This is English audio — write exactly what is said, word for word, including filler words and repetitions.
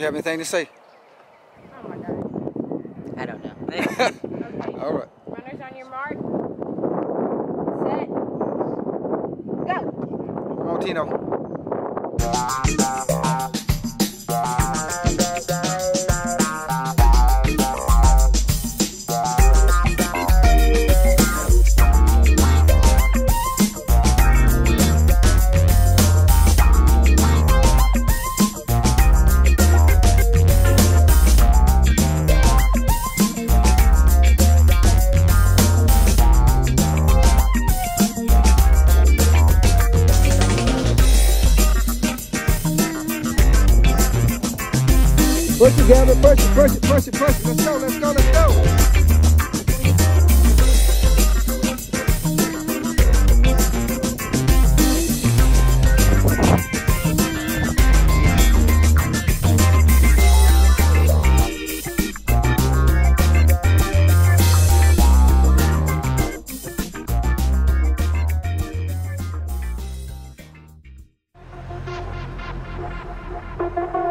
have anything to say? Oh my God. I don't know. Okay. All right. Runners on your mark. Set. Go. Come on, Tino. Push it, Gavin, push it, push it, push it, push it. Let's go, let's go, let's go. Go.